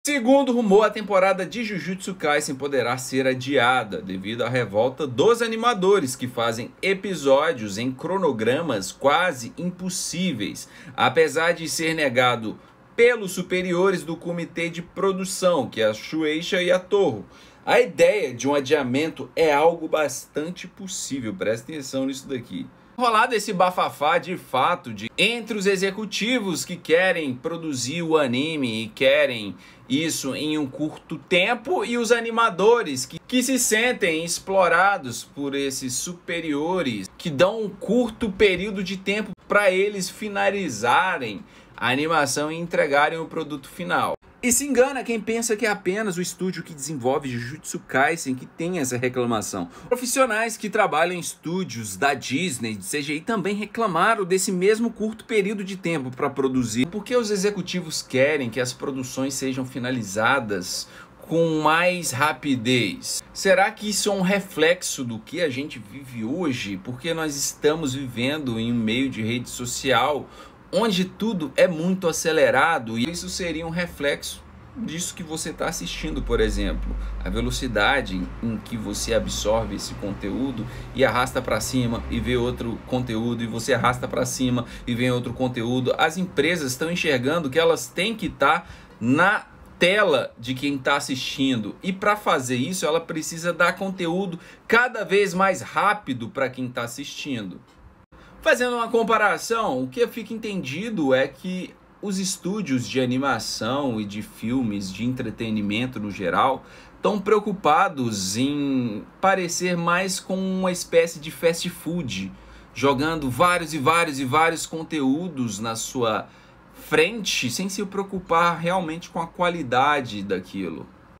Segundo rumor, a temporada de Jujutsu Kaisen poderá ser adiada devido à revolta dos animadores que fazem episódios em cronogramas quase impossíveis, apesar de ser negado pelos superiores do comitê de produção, que é a Shueisha e a Toho. A ideia de um adiamento é algo bastante possível, presta atenção nisso daqui. Rolado esse bafafá de fato entre os executivos que querem produzir o anime e querem isso em um curto tempo e os animadores que se sentem explorados por esses superiores que dão um curto período de tempo para eles finalizarem a animação e entregarem o produto final. E se engana quem pensa que é apenas o estúdio que desenvolve Jujutsu Kaisen que tem essa reclamação. Profissionais que trabalham em estúdios da Disney, de CGI, também reclamaram desse mesmo curto período de tempo para produzir. Porque os executivos querem que as produções sejam finalizadas com mais rapidez. Será que isso é um reflexo do que a gente vive hoje? Porque nós estamos vivendo em um meio de rede social onde tudo é muito acelerado, e isso seria um reflexo disso que você está assistindo, por exemplo. A velocidade em que você absorve esse conteúdo e arrasta para cima e vê outro conteúdo, e você arrasta para cima e vê outro conteúdo. As empresas estão enxergando que elas têm que estar na tela de quem está assistindo, e para fazer isso ela precisa dar conteúdo cada vez mais rápido para quem está assistindo. Fazendo uma comparação, o que fica entendido é que os estúdios de animação e de filmes de entretenimento no geral estão preocupados em parecer mais com uma espécie de fast food, jogando vários e vários conteúdos na sua frente sem se preocupar realmente com a qualidade daquilo.